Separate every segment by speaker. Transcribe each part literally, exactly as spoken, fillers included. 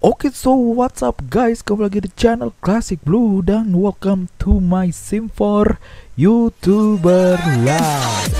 Speaker 1: Oke, so what's up guys? Kembali lagi di channel Classic Blue dan welcome to my sim for YouTuber Live.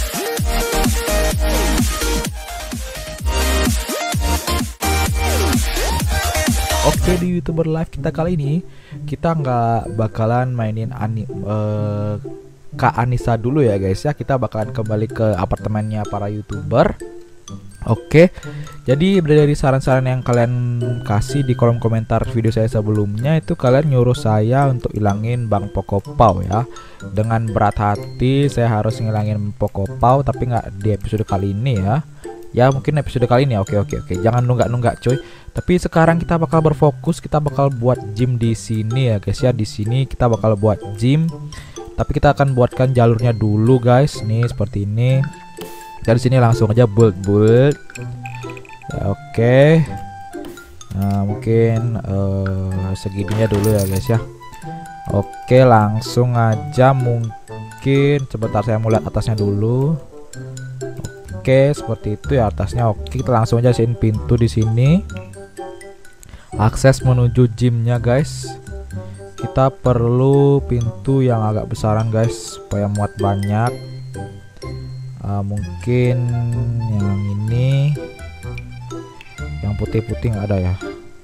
Speaker 1: Oke, di YouTuber Live kita kali ini kita nggak bakalan mainin ani uh, Kak Anissa dulu ya guys ya. Kita bakalan kembali ke apartemennya para YouTuber. Oke, jadi dari saran-saran yang kalian kasih di kolom komentar video saya sebelumnya itu kalian nyuruh saya untuk ilangin Bang Pokopau ya. Dengan berat hati saya harus ngilangin Pokopau, tapi nggak di episode kali ini ya. Ya mungkin episode kali ini. Oke oke oke, jangan nunggak-nunggak coy. Tapi sekarang kita bakal berfokus, kita bakal buat gym di sini ya guys ya. Di sini kita bakal buat gym. Tapi kita akan buatkan jalurnya dulu guys. Nih seperti ini. Dari sini langsung aja build build. Ya, oke. Okay. Nah, mungkin uh, segininya dulu ya guys ya. Oke, langsung aja mungkin sebentar saya mau lihat atasnya dulu. Oke, seperti itu ya atasnya. Oke, kita langsung aja sini pintu di sini. Akses menuju gymnya guys. Kita perlu pintu yang agak besaran guys supaya muat banyak. Uh, mungkin yang ini, yang putih-putih nggak ada ya.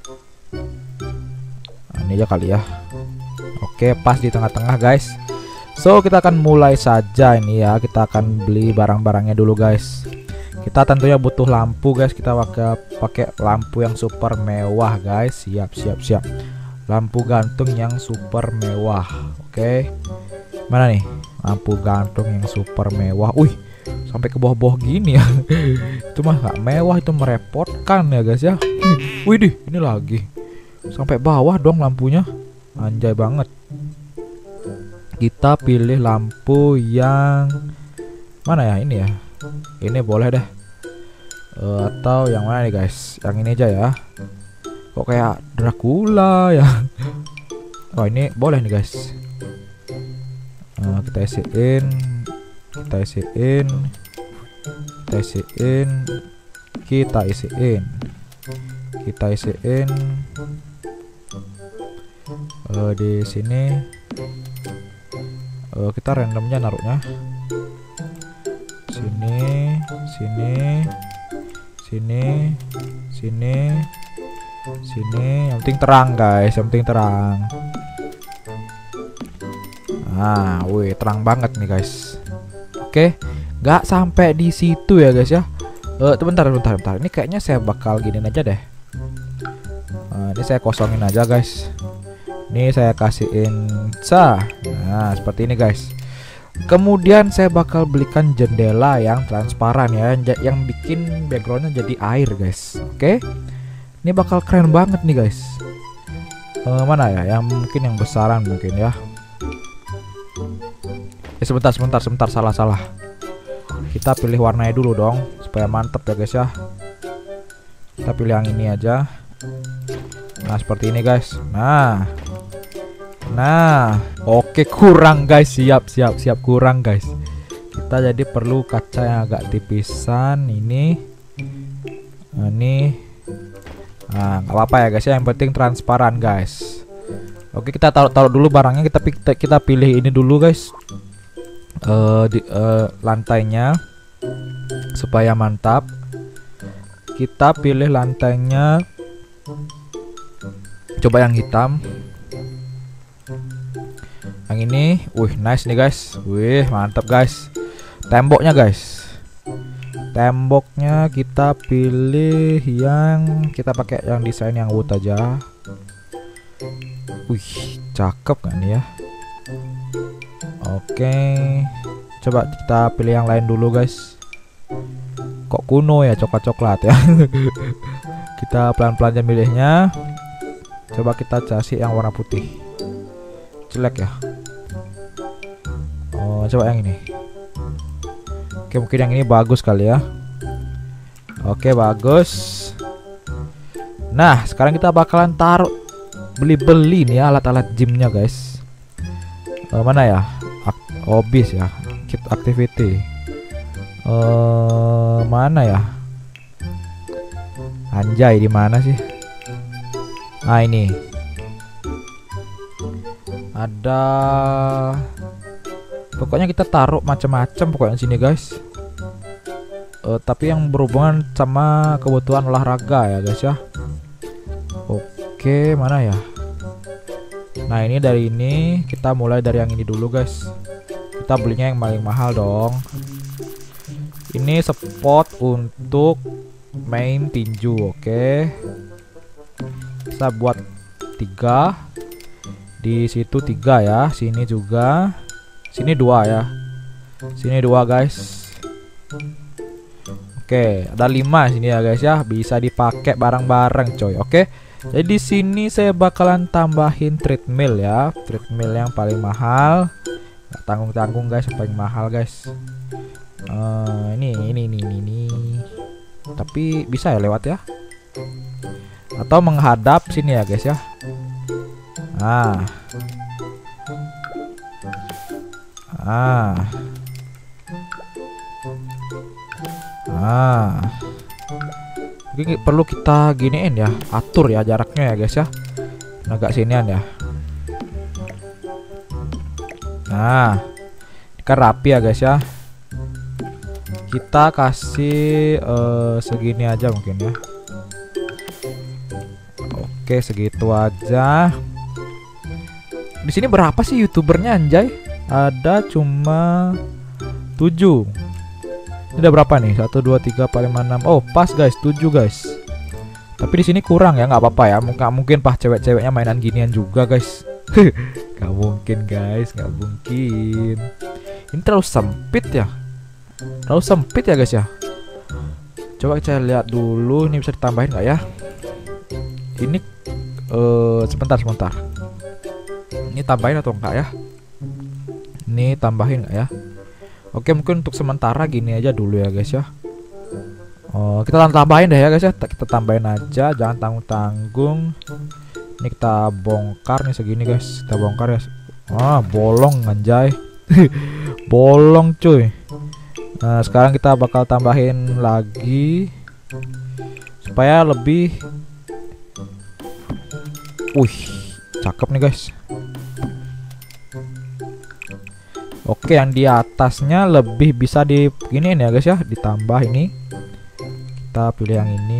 Speaker 1: Nah, ini aja kali ya. Oke, pas di tengah-tengah guys. So kita akan mulai saja ini ya. Kita akan beli barang-barangnya dulu guys. Kita tentunya butuh lampu guys. Kita pakai pakai lampu yang super mewah guys. Siap siap siap. Lampu gantung yang super mewah. Oke. Mana nih lampu gantung yang super mewah? Wih, sampai ke bawah-bawah gini ya. Itu mah gak mewah, itu merepotkan ya guys ya. Widih, ini lagi sampai bawah dong lampunya. Anjay banget. Kita pilih lampu yang mana ya? Ini ya, ini boleh deh. uh, Atau yang mana nih guys? Yang ini aja ya. Kok kayak Dracula ya. Oh ini boleh nih guys. uh, Kita isiin, kita isiin, kita isiin, kita isiin, kita isiin. Uh, di sini uh, kita randomnya naruhnya sini, sini, sini, sini, sini. Yang penting terang guys, yang penting terang. Ah, wih, terang banget nih guys. Oke, nggak sampai di situ ya guys ya. Uh, bentar, bentar, bentar. Ini kayaknya saya bakal giniin aja deh. Uh, ini saya kosongin aja guys. Ini saya kasihin sah. Nah, seperti ini guys. Kemudian saya bakal belikan jendela yang transparan ya, yang bikin backgroundnya jadi air guys. Oke, ini bakal keren banget nih guys. Uh, mana ya? Yang mungkin yang besaran mungkin ya. Eh, sebentar, sebentar, sebentar, salah, salah. Kita pilih warnanya dulu dong, supaya mantep ya guys ya. Kita pilih yang ini aja. Nah, seperti ini guys. Nah, nah, oke, kurang guys. Siap, siap, siap, kurang guys. Kita jadi perlu kaca yang agak tipisan. Ini, nah, ini. Nah, nggak apa-apa ya guys ya. Yang penting transparan guys. Oke, kita taruh-taruh dulu barangnya. Kita kita pilih ini dulu guys. Uh, di uh, lantainya supaya mantap. Kita pilih lantainya, coba yang hitam. Yang ini, wih, nice nih guys. Wih, mantap guys. Temboknya guys, temboknya kita pilih yang, kita pakai yang desain yang wood aja. Wih, cakep kan ya. Oke, coba kita pilih yang lain dulu guys. Kok kuno ya, coklat-coklat ya. Kita pelan-pelan aja milihnya. Coba kita kasih yang warna putih. Jelek ya. Oh, coba yang ini. Oke, mungkin yang ini bagus kali ya. Oke, bagus. Nah, sekarang kita bakalan taruh, beli-beli nih ya alat-alat gymnya guys. Uh, mana ya? Hobbies ya, kit activity. Uh, mana ya? Anjay, di mana sih? Nah ini ada, pokoknya kita taruh macam-macam pokoknya sini guys. Uh, tapi yang berhubungan sama kebutuhan olahraga ya guys ya. Oke, mana ya? Nah ini dari ini kita mulai dari yang ini dulu guys. Kita belinya yang paling mahal dong. Ini spot untuk main tinju. Oke, kita buat tiga di situ, tiga ya. Sini juga, sini dua ya. Sini dua guys. Oke, ada lima sini ya guys ya. Bisa dipakai bareng-bareng coy. Oke. Jadi di sini saya bakalan tambahin treadmill ya. Treadmill yang paling mahal. Nggak tanggung-tanggung guys, yang paling mahal guys. Uh, ini, ini, ini, ini, ini. Tapi bisa ya lewat ya. Atau menghadap sini ya guys ya. Ah. Ah. Ah. Ini perlu kita giniin ya, atur ya jaraknya ya guys ya. Agak sinian ya. Nah, ini kan rapi ya guys ya. Kita kasih uh, segini aja mungkin ya. Oke, segitu aja. Di sini berapa sih youtubernya anjay? Ada cuma tujuh. Ini udah berapa nih? satu, dua, tiga, empat, lima, enam. Oh, pas guys, tujuh guys. Tapi di sini kurang ya, nggak apa-apa ya. Nggak mungkin pas cewek-ceweknya mainan ginian juga guys. Nggak mungkin guys, nggak mungkin. Ini terlalu sempit ya. Terlalu sempit ya guys ya. Coba kita lihat dulu, ini bisa ditambahin nggak ya? Ini uh, sebentar sebentar. Ini tambahin atau enggak ya? Ini tambahin nggak ya? Oke, mungkin untuk sementara gini aja dulu ya guys ya. Oh, kita tambahin deh ya guys ya. Kita tambahin aja, jangan tanggung-tanggung. Ini kita bongkar nih segini guys. Kita bongkar ya. Ah, bolong anjay. Bolong cuy. Nah, sekarang kita bakal tambahin lagi supaya lebih. Wih, cakep nih guys. Oke, yang di atasnya lebih bisa diginiin ya guys ya, ditambah ini. Kita pilih yang ini.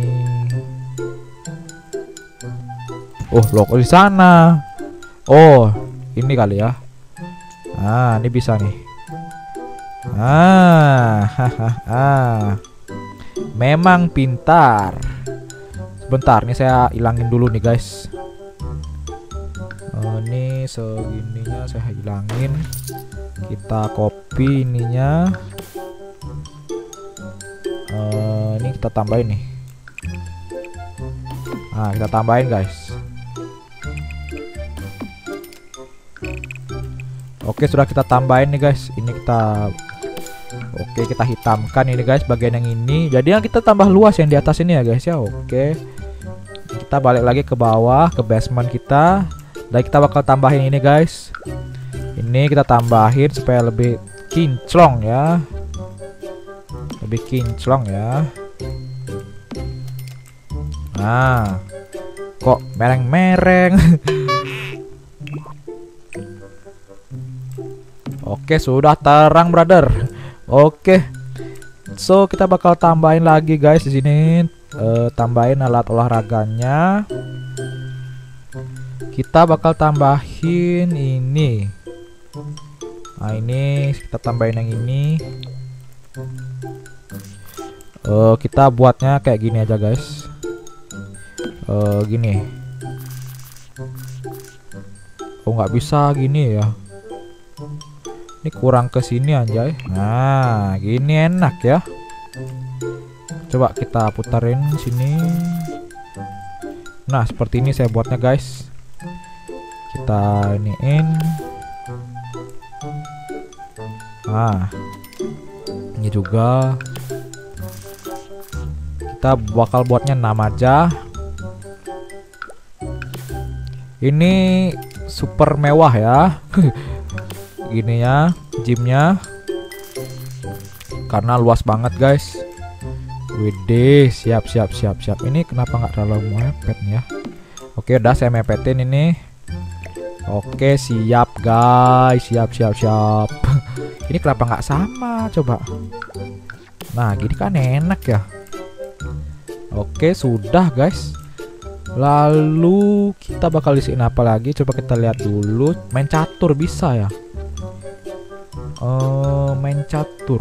Speaker 1: Oh, logo di sana. Oh, ini kali ya. Nah, ini bisa nih. Ah, hahaha. Memang pintar. Sebentar, nih saya hilangin dulu nih guys. Oh, ini segininya saya hilangin. Kita copy ininya. Uh, ini kita tambahin nih. Nah, kita tambahin guys. Oke, sudah kita tambahin nih guys. Ini kita, oke, kita hitamkan ini guys bagian yang ini. Jadi yang kita tambah luas yang di atas ini ya guys ya. Oke, kita balik lagi ke bawah, ke basement kita. Dan kita bakal tambahin ini guys. Ini kita tambahin supaya lebih kinclong ya. Lebih kinclong ya. Nah, kok mereng-mereng. Oke, sudah terang brother. Oke, so kita bakal tambahin lagi guys di sini. Uh, tambahin alat olahraganya. Kita bakal tambahin ini. Nah, ini kita tambahin yang ini. Uh, kita buatnya kayak gini aja guys. Uh, gini. Oh, nggak bisa gini ya. Ini kurang ke sini anjay. Nah, gini enak ya. Coba kita putarin sini. Nah, seperti ini saya buatnya guys. Kita iniin. Nah, ini juga kita bakal buatnya enam aja. Ini super mewah ya. Gini ya, gymnya karena luas banget guys. Widih, siap siap siap siap. Ini kenapa nggak terlalu mepet nih ya? Oke, udah saya mepetin ini. Oke, siap guys, siap siap siap. Ini kenapa nggak sama coba? Nah, gini kan enak ya. Oke, sudah guys. Lalu kita bakal isiin apa lagi? Coba kita lihat dulu. Main catur bisa ya? Uh, main catur.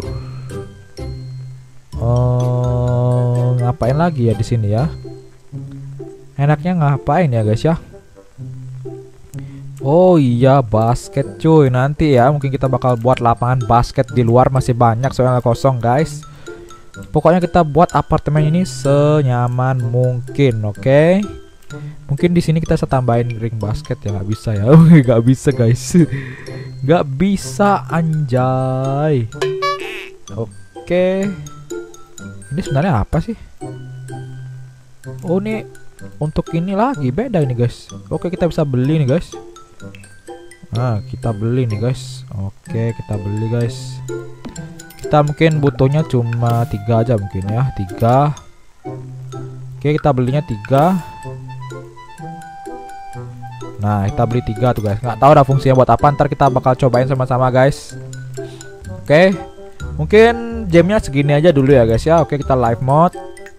Speaker 1: Uh, ngapain lagi ya di sini ya? Enaknya ngapain ya guys ya? Oh iya, basket cuy. Nanti ya mungkin kita bakal buat lapangan basket di luar, masih banyak soalnya kosong guys. Pokoknya kita buat apartemen ini senyaman mungkin, oke? Okay? Mungkin di sini kita bisa tambahin ring basket ya, nggak bisa ya? Nggak bisa guys, nggak bisa anjay. Oke, okay. Ini sebenarnya apa sih? Oh ini untuk ini lagi beda ini guys. Oke, kita bisa beli nih guys. Nah kita beli nih guys. Oke, kita beli guys. Kita mungkin butuhnya cuma tiga aja mungkin ya, tiga. Oke, kita belinya tiga. Nah kita beli tiga tuh guys. Nggak tahu ada fungsinya buat apa. Ntar kita bakal cobain sama-sama guys. Oke, mungkin jamnya segini aja dulu ya guys ya. Oke, kita live mode,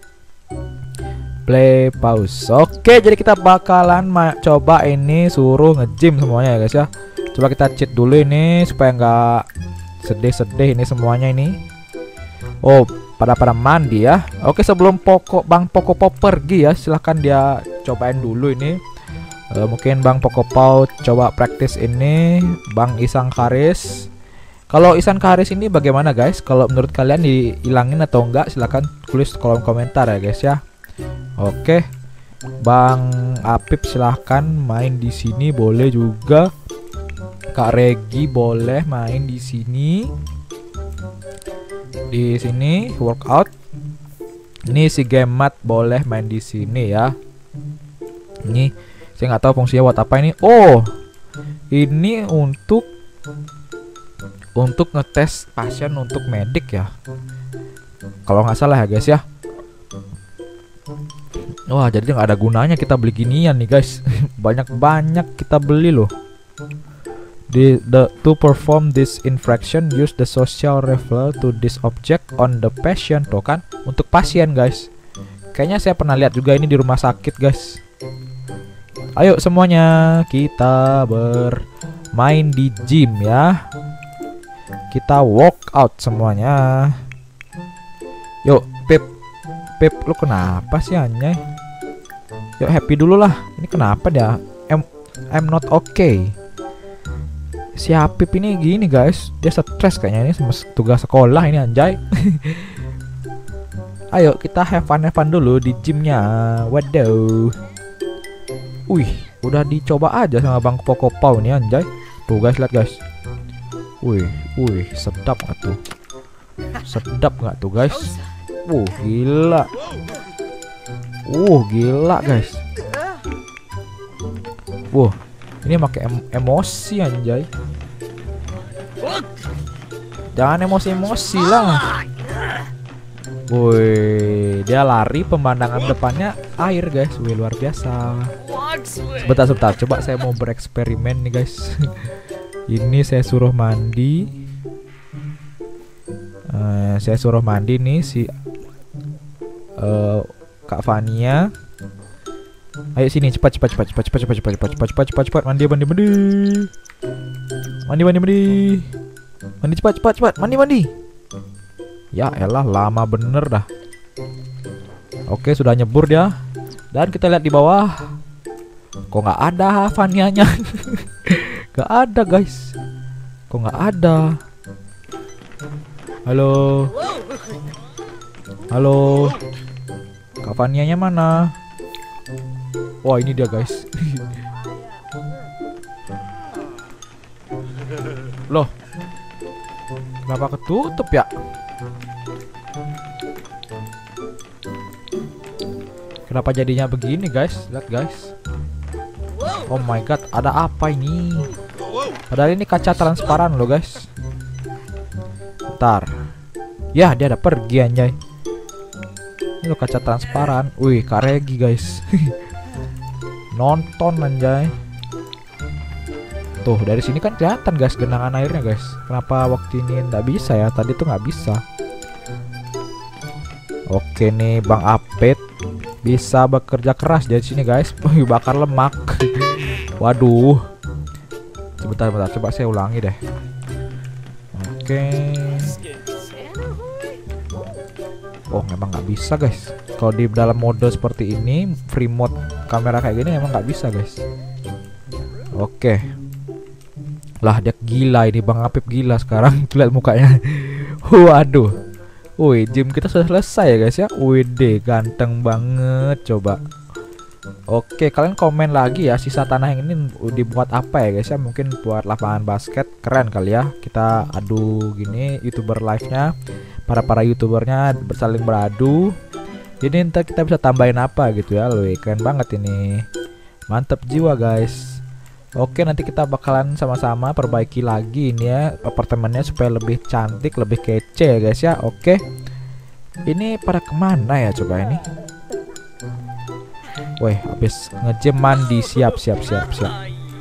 Speaker 1: play pause. Oke, jadi kita bakalan coba ini suruh nge-gym semuanya ya guys ya. Coba kita cheat dulu ini supaya nggak sedih-sedih ini semuanya ini. Oh, pada pada mandi ya. Oke, sebelum pokok Bang Pokopau pergi ya, silahkan dia cobain dulu ini. Uh, mungkin Bang Pokopau coba praktis ini. Bang Isang Karis. Kalau Isan Karis ini bagaimana guys? Kalau menurut kalian dihilangin atau enggak? Silahkan tulis kolom komentar ya guys ya. Oke, Bang Apip silahkan main di sini, boleh juga. Kak Regi boleh main di sini. Di sini workout. Ini si Gemat boleh main di sini ya. Ini saya nggak tahu fungsinya buat apa ini. Oh, ini untuk untuk ngetes pasien untuk medik ya. Kalau nggak salah ya guys ya. Wah, jadi nggak ada gunanya kita beli ginian nih guys. Banyak-banyak kita beli loh. The, the to perform this infraction, use the social referral to this object on the patient. Tuh kan, untuk pasien guys. Kayaknya saya pernah lihat juga ini di rumah sakit guys. Ayo semuanya kita bermain di gym ya. Kita workout semuanya. Yuk, Pip. Pip, lu kenapa sih anjay? Yuk happy dulu lah. Ini kenapa dia? I'm, I'm not okay. Si Apip ini gini guys, dia stres kayaknya ini sama tugas sekolah ini anjay. Ayo kita have fun have fun dulu di gymnya. Waduh. Wih, udah dicoba aja sama Bang Pokopau nih anjay. Tuh guys, lihat guys. Wih, wih, sedap nggak tuh? Sedap nggak tuh guys? Wuh, gila. Wuh, gila guys. Wuh, ini pakai em emosi anjay. Jangan emosi-emosi lah. Woi, dia lari, pemandangan depannya air guys. Wih, luar biasa. Sebentar, sebentar. Coba saya mau bereksperimen nih guys. Ini saya suruh mandi. Uh, saya suruh mandi nih si uh, Kak Fania. Ayo sini, cepat cepat cepat cepat cepat cepat cepat cepat cepat cepat cepat cepat mandi mandi mandi mandi mandi mandi mandi cepat cepat cepat mandi mandi. Ya elah, lama bener dah. Oke, sudah nyebur dia. Dan kita lihat di bawah. Kok nggak ada Fanianya? Gak ada guys. Kok nggak ada? Halo. Halo. Kak Fanianya mana? Wah, ini dia guys. Loh, kenapa ketutup ya? Kenapa jadinya begini guys? Lihat guys. Oh my god, ada apa ini? Padahal ini kaca transparan loh guys. Bentar. Ya, dia ada pergi anjay. Ini loh kaca transparan. Wih, Kak Regi guys. nonton anjay. Tuh dari sini kan kelihatan guys genangan airnya guys. Kenapa waktu ini nggak bisa ya? Tadi tuh nggak bisa. Oke nih Bang Apet bisa bekerja keras dari sini guys. Bakar lemak. Waduh. Sebentar, bentar, coba saya ulangi deh. Oke. Oh memang nggak bisa guys. Kalau di dalam mode seperti ini, free mode kamera kayak gini emang nggak bisa guys. Oke. Lah dia gila ini Bang Apip gila sekarang. Lihat mukanya. Waduh. Wih, gym kita sudah selesai ya guys ya. Wih, ganteng banget coba. Oke, kalian komen lagi ya sisa tanah yang ini dibuat apa ya guys ya? Mungkin buat lapangan basket, keren kali ya. Kita adu gini YouTuber live-nya. Para-para YouTubernya bersaling beradu. Jadi ntar kita bisa tambahin apa gitu ya. Loh, keren banget ini. Mantap jiwa guys. Oke, nanti kita bakalan sama-sama perbaiki lagi ini ya apartemennya supaya lebih cantik, lebih kece ya guys ya. Oke. Ini pada kemana ya coba ini? Weh, habis nge-gym mandi, siap siap siap siap.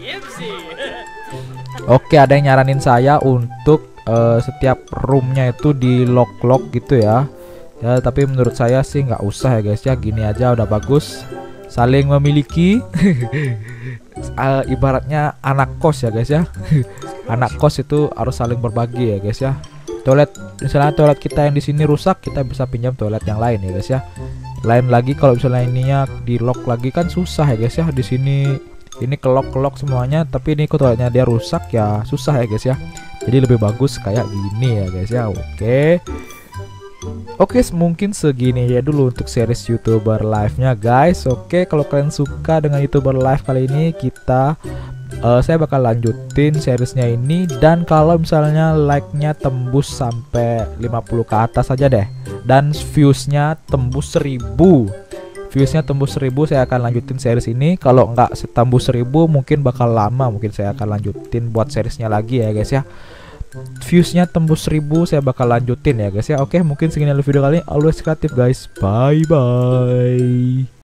Speaker 1: Oke, ada yang nyaranin saya untuk uh, setiap roomnya itu di lock-lock gitu ya. Ya, tapi menurut saya sih nggak usah ya guys ya. Gini aja udah bagus. Saling memiliki. uh, ibaratnya anak kos ya guys ya. Anak kos itu harus saling berbagi ya guys ya. Toilet, misalnya toilet kita yang di sini rusak, kita bisa pinjam toilet yang lain ya guys ya. Lain lagi kalau misalnya ininya di lock lagi kan susah ya guys ya. Di sini ini kelok kelok semuanya, tapi ini toiletnya dia rusak ya susah ya guys ya. Jadi lebih bagus kayak gini ya guys ya. Oke. Oke, mungkin segini ya dulu untuk series YouTuber live-nya guys. Oke, kalau kalian suka dengan YouTuber live kali ini, kita uh, saya bakal lanjutin seriesnya ini. Dan kalau misalnya like-nya tembus sampai lima puluh ke atas aja deh, dan views-nya tembus seribu, viewsnya tembus seribu, saya akan lanjutin series ini. Kalau nggak tembus seribu mungkin bakal lama, mungkin saya akan lanjutin buat seriesnya lagi ya guys ya. Viewsnya tembus seribu saya bakal lanjutin ya guys ya. Oke, mungkin segini dulu video kali ini. Always kreatif guys, bye bye.